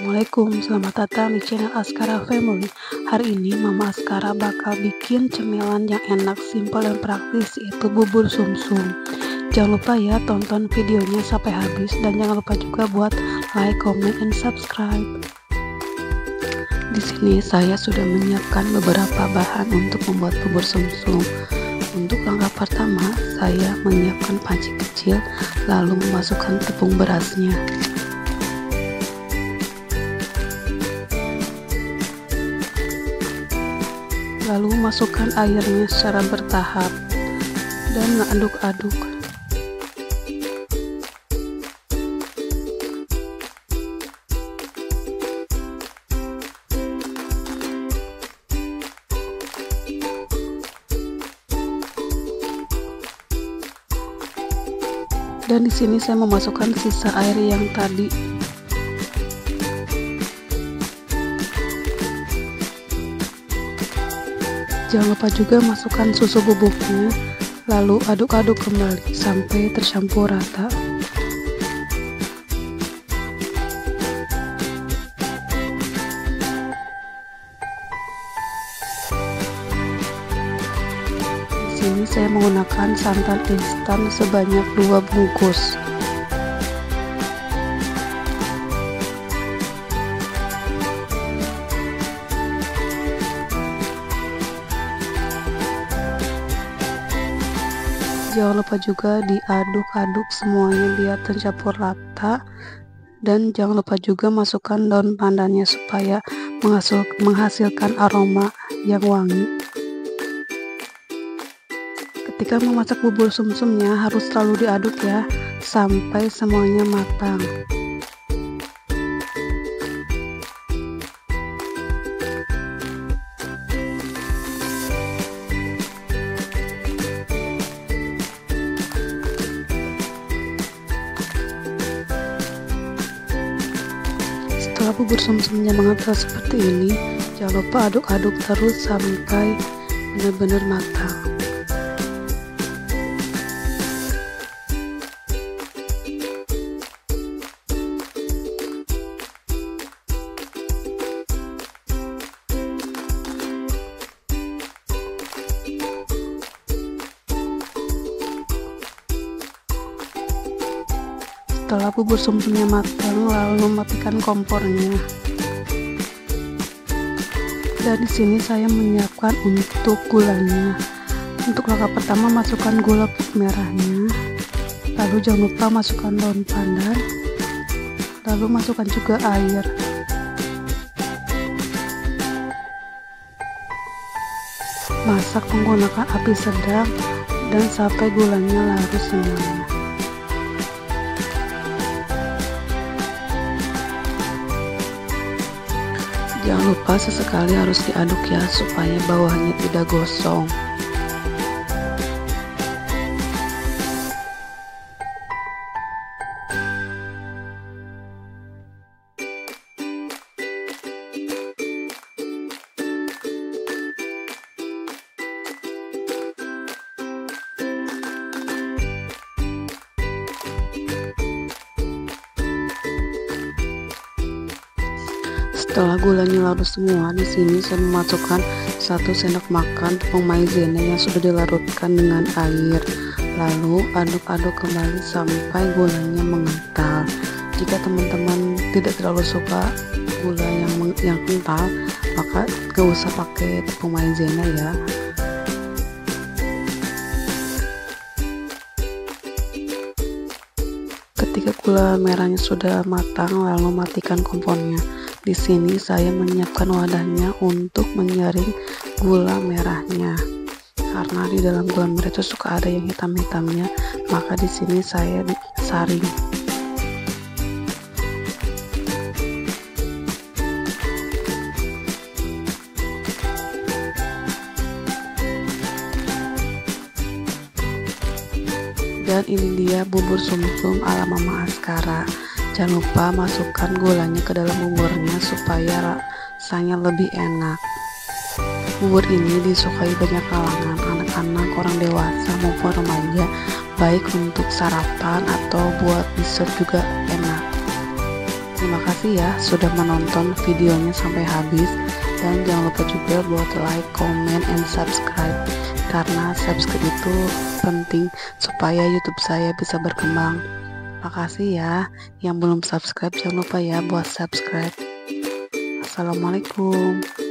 Assalamualaikum, selamat datang di channel Askara Family. Hari ini Mama Askara bakal bikin cemilan yang enak, simpel dan praktis, yaitu bubur sumsum. Jangan lupa ya tonton videonya sampai habis, dan jangan lupa juga buat like, comment, and subscribe. Di sini saya sudah menyiapkan beberapa bahan untuk membuat bubur sumsum. Untuk langkah pertama, saya menyiapkan panci kecil, lalu memasukkan tepung berasnya. Lalu masukkan airnya secara bertahap dan aduk-aduk. Dan di sini saya memasukkan sisa air yang tadi. Jangan lupa juga masukkan susu bubuknya, lalu aduk-aduk kembali sampai tercampur rata. Di sini saya menggunakan santan instan sebanyak 2 bungkus. Jangan lupa juga diaduk-aduk semuanya biar tercampur rata, dan jangan lupa juga masukkan daun pandannya supaya menghasilkan aroma yang wangi. Ketika memasak bubur sumsumnya harus selalu diaduk ya sampai semuanya matang. Setelah bubur sumsumnya mengental seperti ini, jangan lupa aduk-aduk terus sampai benar-benar matang. Setelah bubur sumsumnya matang, lalu mematikan kompornya. Dan di sini saya menyiapkan untuk gulanya. Untuk langkah pertama, masukkan gula putih merahnya. Lalu jangan lupa masukkan daun pandan. Lalu masukkan juga air. Masak menggunakan api sedang dan sampai gulanya larut semuanya. Jangan lupa sesekali harus diaduk ya supaya bawahnya tidak gosong. Setelah gulanya larut semua, di sini saya memasukkan 1 sendok makan tepung maizena yang sudah dilarutkan dengan air. Lalu aduk-aduk kembali sampai gulanya mengental. Jika teman-teman tidak terlalu suka gula yang kental, maka gak usah pakai tepung maizena ya. Ketika gula merahnya sudah matang, lalu matikan kompornya. Di sini saya menyiapkan wadahnya untuk menyaring gula merahnya. Karena di dalam gula merah itu suka ada yang hitam-hitamnya, maka di sini saya saring. Dan ini dia bubur sumsum ala Mama Askara. Jangan lupa masukkan gulanya ke dalam buburnya supaya rasanya lebih enak. Bubur ini disukai banyak kalangan, anak-anak, orang dewasa maupun remaja, baik untuk sarapan atau buat dessert juga enak. Terima kasih ya sudah menonton videonya sampai habis, dan jangan lupa juga buat like, comment, and subscribe, karena subscribe itu penting supaya YouTube saya bisa berkembang. Makasih ya, yang belum subscribe jangan lupa ya buat subscribe. Assalamualaikum.